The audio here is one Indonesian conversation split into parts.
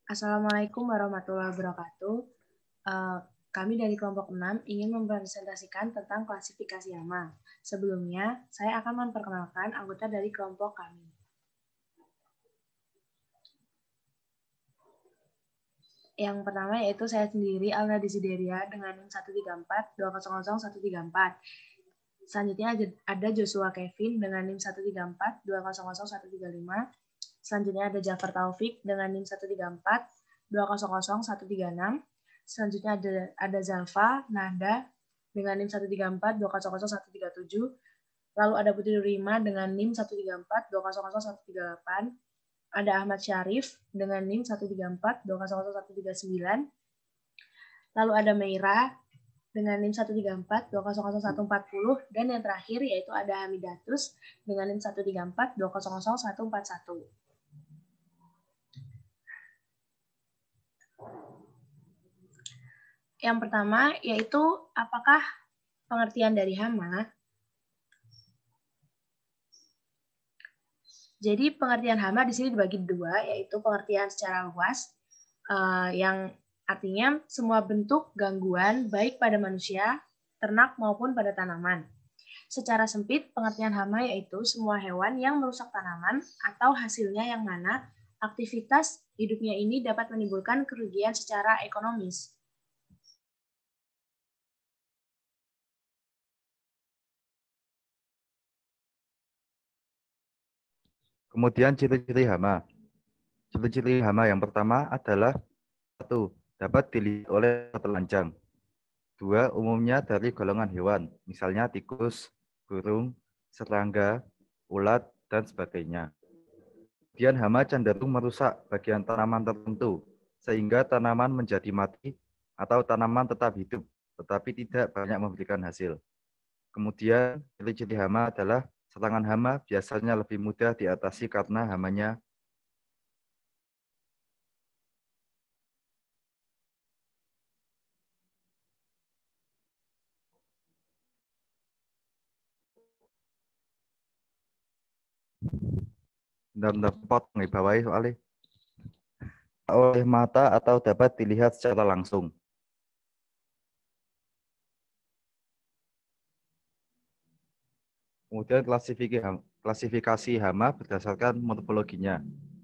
Assalamualaikum warahmatullahi wabarakatuh. Eh, Kami dari kelompok 6 ingin mempresentasikan tentang klasifikasi hama. Sebelumnya, saya akan memperkenalkan anggota dari kelompok kami. Yang pertama yaitu saya sendiri, Alna Desideria, dengan NIM 134-200-134. Selanjutnya ada Joshua Kevin dengan NIM 134-200-135. Selanjutnya ada Jafar Taufik dengan NIM 134-200-136. Selanjutnya ada Zalfa Nanda dengan NIM 134-200-137. Lalu ada Putri Nurima dengan NIM 134-200-138. Ada Ahmad Syarif dengan NIM 134-200-139. Lalu ada Meira dengan NIM 134-200-140. Dan yang terakhir yaitu ada Hamidatus dengan NIM 134-200-141. Yang pertama yaitu apakah pengertian dari hama? Jadi pengertian hama di sini dibagi dua, yaitu pengertian secara luas yang artinya semua bentuk gangguan baik pada manusia, ternak maupun pada tanaman. Secara sempit, pengertian hama yaitu semua hewan yang merusak tanaman atau hasilnya yang mana aktivitas hidupnya ini dapat menimbulkan kerugian secara ekonomis. Kemudian ciri-ciri hama. Ciri-ciri hama yang pertama adalah 1. Dapat dilihat oleh telanjang. 2. Umumnya dari golongan hewan, misalnya tikus, burung, serangga, ulat, dan sebagainya. Kemudian hama cenderung merusak bagian tanaman tertentu, sehingga tanaman menjadi mati atau tanaman tetap hidup, tetapi tidak banyak memberikan hasil. Kemudian ciri-ciri hama adalah serangan hama biasanya lebih mudah diatasi karena hamanya benar-benar potong bawahi oleh mata atau dapat dilihat secara langsung. Kemudian klasifikasi hama berdasarkan morfologinya.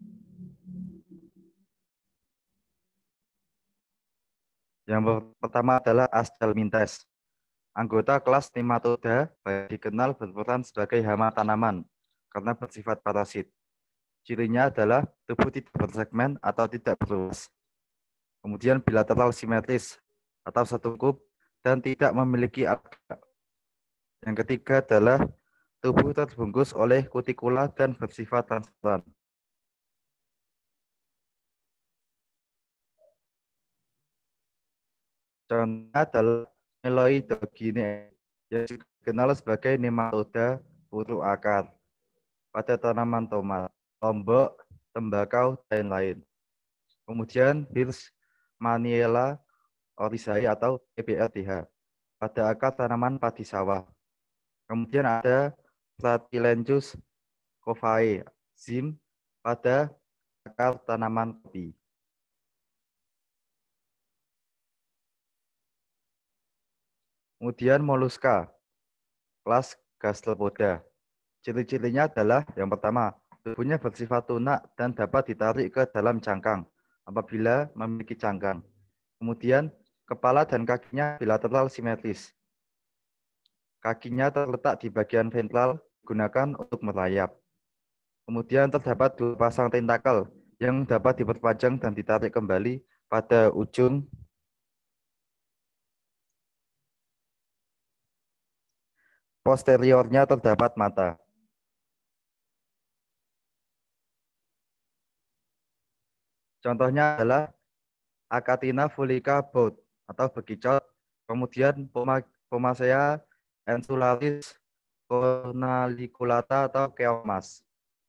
Yang pertama adalah Asdelmintes. Anggota kelas Nematoda dikenal berperan sebagai hama tanaman karena bersifat parasit. Cirinya adalah tubuh tidak bersegmen atau tidak berluas. Kemudian bilateral simetris atau satu kub dan tidak memiliki alga. Yang ketiga adalah tubuh terbungkus oleh kutikula dan bersifat transparan. Contohnya adalah Meloidogyne yang juga dikenal sebagai nematoda buruk akar pada tanaman tomat, lombok, tembakau, dan lain. Kemudian Hirschmaniella oryzae atau PBRDH pada akar tanaman padi sawah. Kemudian ada Platylenchus covae Zim pada akar tanaman kopi. Kemudian moluska, kelas Gastropoda. Ciri-cirinya adalah yang pertama, tubuhnya bersifat lunak dan dapat ditarik ke dalam cangkang apabila memiliki cangkang. Kemudian kepala dan kakinya bilateral simetris. Kakinya terletak di bagian ventral digunakan untuk merayap. Kemudian terdapat 2 pasang tentakel yang dapat diperpanjang dan ditarik kembali pada ujung posteriornya terdapat mata. Contohnya adalah Achatina fulica Bot atau bekicot, kemudian Pomacea insularis cornaliculata atau keomas.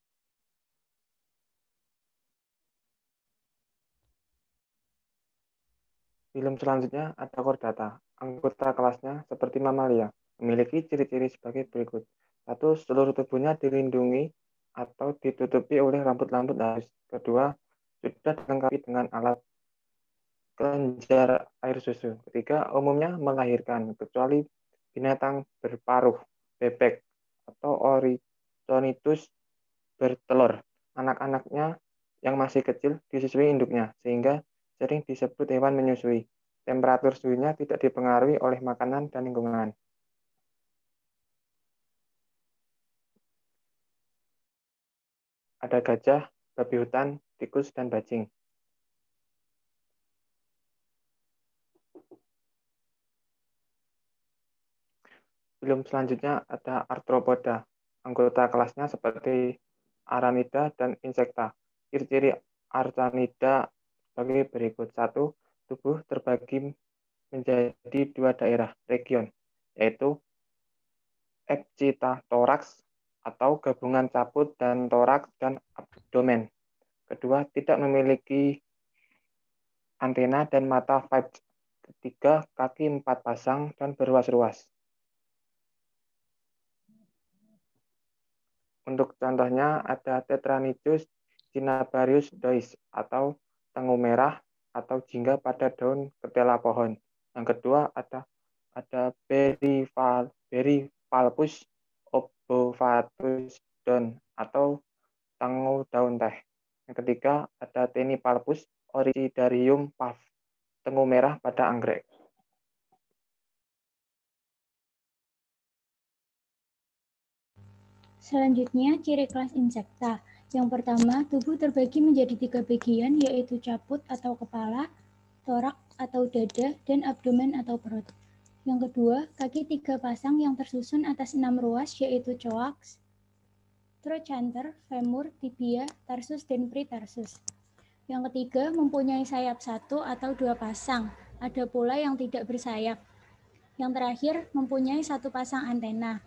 Film selanjutnya ada chordata. Anggota kelasnya seperti mamalia, memiliki ciri-ciri sebagai berikut. 1. Seluruh tubuhnya dilindungi atau ditutupi oleh rambut-rambut halus. Kedua, sudah dilengkapi dengan alat kelenjar air susu. Ketiga, umumnya melahirkan, kecuali binatang berparuh, bebek, atau orithonitus bertelur. Anak-anaknya yang masih kecil disusui induknya, sehingga sering disebut hewan menyusui. Temperatur suhunya tidak dipengaruhi oleh makanan dan lingkungan. Ada gajah, babi hutan, tikus, dan bajing. Film selanjutnya ada arthropoda. Anggota kelasnya seperti aranida dan insekta. Ciri-ciri aranida sebagai berikut. 1. Tubuh terbagi menjadi 2 daerah, region, yaitu epicita-toraks atau gabungan caput dan toraks dan abdomen. Kedua, tidak memiliki antena dan mata five. Ketiga, kaki 4 pasang dan beruas-ruas. Untuk contohnya ada Tetranithus cinnamarius dois atau tengu merah atau jingga pada daun ketela pohon. Yang kedua ada Beripalpus obovatus don atau tengu daun teh. Yang ketiga ada Tenipalpus oricidarium Pav, tengu merah pada anggrek. Selanjutnya, ciri kelas insekta. Yang pertama, tubuh terbagi menjadi 3 bagian, yaitu caput atau kepala, torak atau dada, dan abdomen atau perut. Yang kedua, kaki 3 pasang yang tersusun atas 6 ruas, yaitu coax, trochanter, femur, tibia, tarsus, dan pretarsus. Yang ketiga, mempunyai sayap 1 atau 2 pasang. Ada pula yang tidak bersayap. Yang terakhir, mempunyai 1 pasang antena.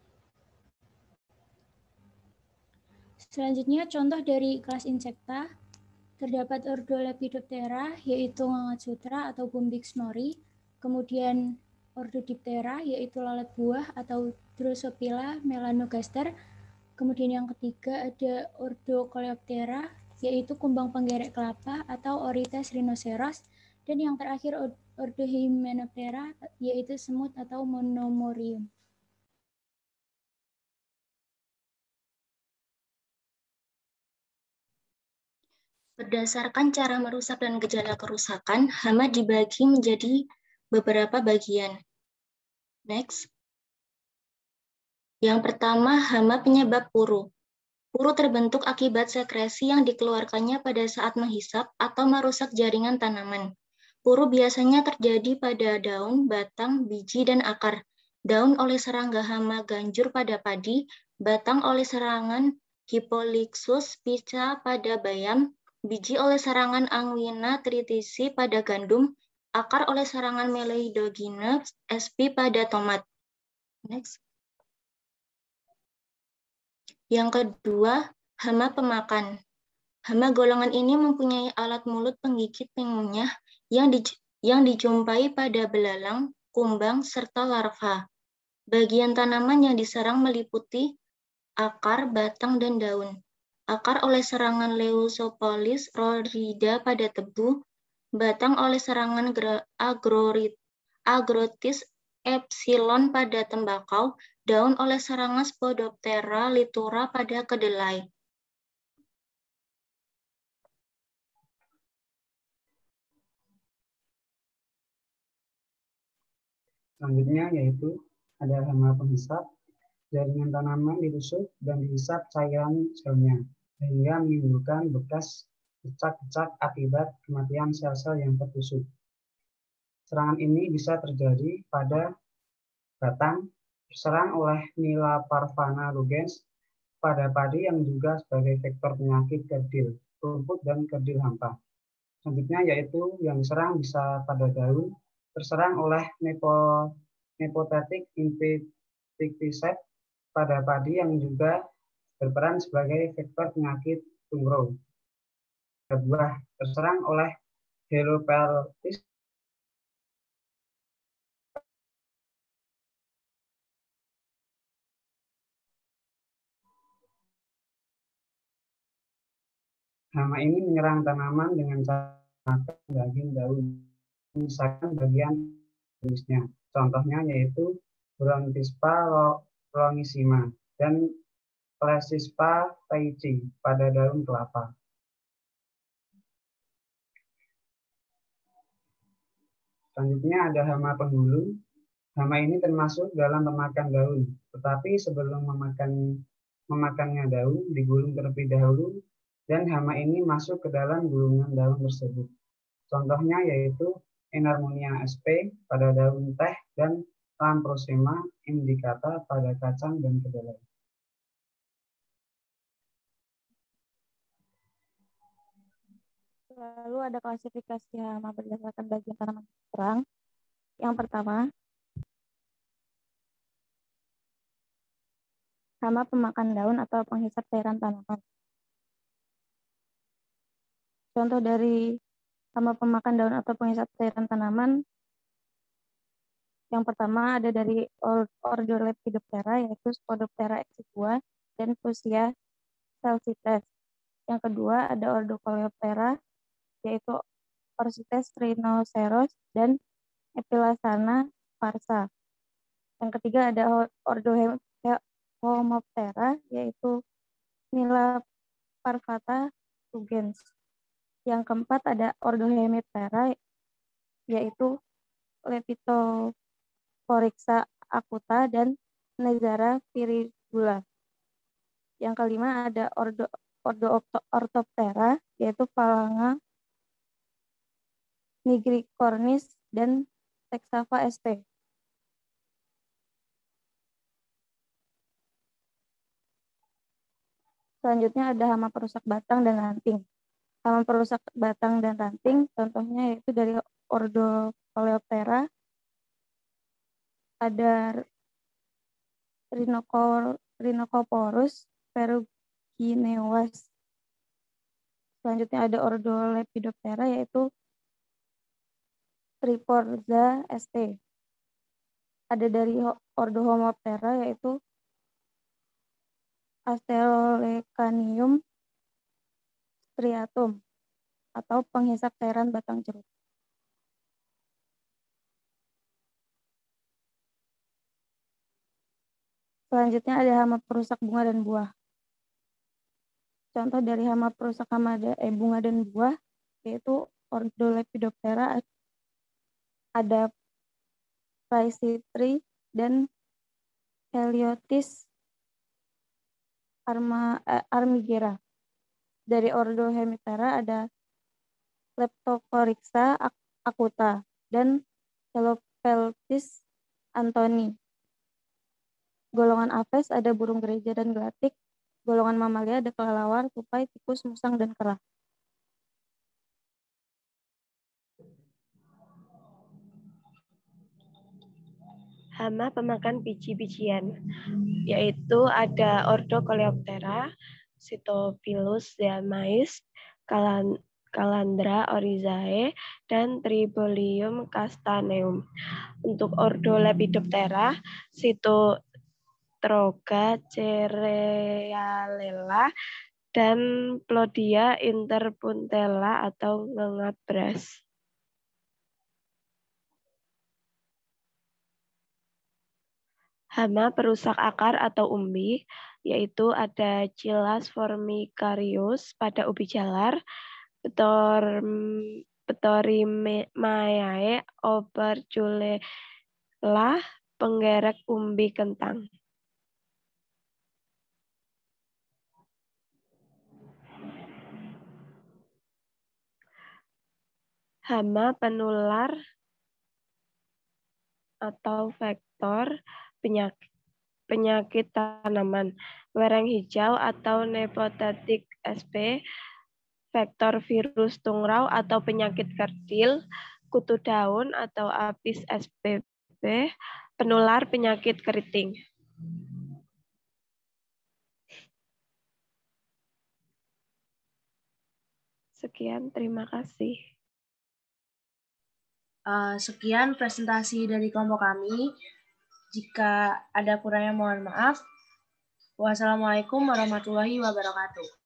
Selanjutnya, contoh dari kelas insekta, terdapat ordo Lepidoptera, yaitu ngangkat sutra atau Bombyx mori, kemudian ordo Diptera, yaitu lalat buah atau Drosophila melanogaster, kemudian yang ketiga ada ordo Coleoptera, yaitu kumbang penggerek kelapa atau Orites rhinoceros, dan yang terakhir ordo Hymenoptera, yaitu semut atau Monomorium. Berdasarkan cara merusak dan gejala kerusakan, hama dibagi menjadi beberapa bagian. Next. Yang pertama, hama penyebab puru. Puru terbentuk akibat sekresi yang dikeluarkannya pada saat menghisap atau merusak jaringan tanaman. Puru biasanya terjadi pada daun, batang, biji, dan akar. Daun oleh serangga hama ganjur pada padi, batang oleh serangan Hippolyxus pica pada bayam, biji oleh serangan Anguina tritisi pada gandum, akar oleh serangan Meleidogina sp pada tomat. Next. Yang kedua, hama pemakan. Hama golongan ini mempunyai alat mulut penggigit pengunyah yang dijumpai pada belalang, kumbang, serta larva. Bagian tanaman yang diserang meliputi akar, batang, dan daun. Akar oleh serangan Leucopolis rorida pada tebu, batang oleh serangan Agrotis epsilon pada tembakau, daun oleh serangan Spodoptera litura pada kedelai. Selanjutnya yaitu ada hama penghisap. Jaringan tanaman ditusuk dan dihisap cairan selnya, sehingga menimbulkan bekas kecak-kecak akibat kematian sel-sel yang tertusuk. Serangan ini bisa terjadi pada batang, diserang oleh Nila parvana lugens, pada padi yang juga sebagai vektor penyakit kerdil, rumput, dan kerdil hampa. Selanjutnya yaitu yang diserang bisa pada daun, terserang oleh Nepothetic insecticide pada padi yang juga berperan sebagai vektor penyakit tungro. Buah terserang oleh Helopeltis Hama ini menyerang tanaman dengan cara makan daging daun, misalkan bagian jenisnya. Contohnya yaitu Brontispa longissima dan Plesispa taichi pada daun kelapa. Selanjutnya ada hama penghulu. Hama ini termasuk dalam pemakan daun, tetapi sebelum memakannya daun, digulung terlebih dahulu, dan hama ini masuk ke dalam gulungan daun tersebut. Contohnya yaitu Enarmonia sp pada daun teh dan Lamprosema indicata pada kacang dan kedelai. Lalu ada klasifikasi hama berdasarkan bagian tanaman serang. Yang pertama, hama pemakan daun atau penghisap cairan tanaman. Contoh dari hama pemakan daun atau penghisap cairan tanaman, yang pertama ada dari ordo Lepidoptera, yaitu Spodoptera exigua dan Fuchsia celsites. Yang kedua ada ordo Coleoptera, yaitu Orchites rhinoceros dan Epilasana sparsa. Yang ketiga ada ordo Homoptera, yaitu Nila parvata tugens. Yang keempat ada ordo Hemiptera, yaitu Lepidoporixa acuta dan Nezara viridula. Yang kelima ada ordo Orthoptera, yaitu Phalanga nigricornis dan Texava sp. Selanjutnya ada hama perusak batang dan ranting. Hama perusak batang dan ranting, contohnya yaitu dari ordo Coleoptera, ada Rhinocophorus ferrugineus. Selanjutnya ada ordo Lepidoptera, yaitu Triporza sp. Ada dari ordo Homoptera, yaitu Asterolecanium striatum atau penghisap cairan batang jeruk. Selanjutnya ada hama perusak bunga dan buah. Contoh dari hama perusak bunga dan buah yaitu ordo Lepidoptera, ada Phrysitri dan Heliotis armigera. Dari ordo Hemiptera ada Leptocorixa acuta dan Celopeltis anthony. Golongan Aves ada burung gereja dan gelatik. Golongan mamalia ada kelelawar, tupai, tikus, musang, dan kera. Hama pemakan biji-bijian, yaitu ada ordo Coleoptera, Cytophilus zamais, Calandra oryzae, dan Tribolium castaneum. Untuk ordo Lepidoptera, Cytotroga cerealela, dan Plodia interpuntella atau ngengabras. Hama perusak akar atau umbi, yaitu ada Chilas formicarius pada ubi jalar, Ptorimaeae operculela, penggerek umbi kentang. Hama penular atau vektor penyakit tanaman, wereng hijau atau Nepothetic sp, vektor virus tungrau atau penyakit kerdil, kutu daun atau Apis spp, penular penyakit keriting. Sekian, terima kasih. Sekian presentasi dari kelompok kami. Jika ada kurangnya mohon maaf. Wassalamualaikum warahmatullahi wabarakatuh.